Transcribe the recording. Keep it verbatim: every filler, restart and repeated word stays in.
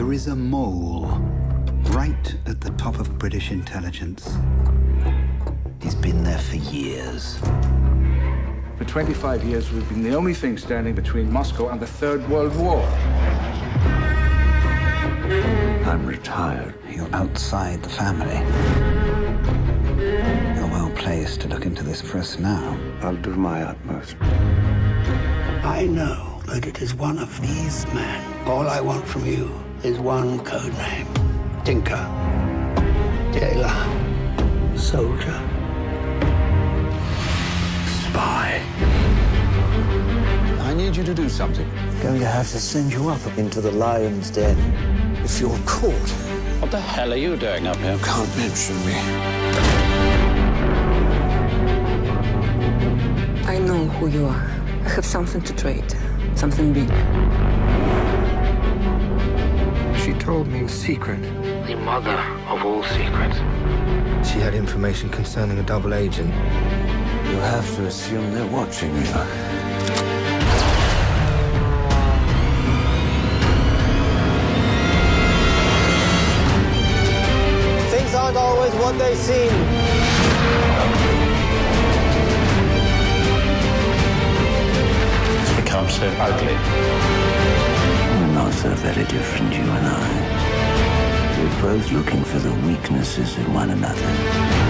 There is a mole right at the top of British intelligence. He's been there for years. For twenty-five years, we've been the only thing standing between Moscow and the Third World War. I'm retired. You're outside the family. You're well placed to look into this for us now. I'll do my utmost. I know that it is one of these men. All I want from you is one code name. Tinker. Jailer. Soldier. Spy. I need you to do something. Going to have to send you up into the lion's den. If you're caught... What the hell are you doing up here? Can't mention me. I know who you are. I have something to trade. Something big. She told me a secret. The mother of all secrets. She had information concerning a double agent. You have to assume they're watching you. Things aren't always what they seem. It's become so ugly. We're not so very different, you and I. We're both looking for the weaknesses in one another.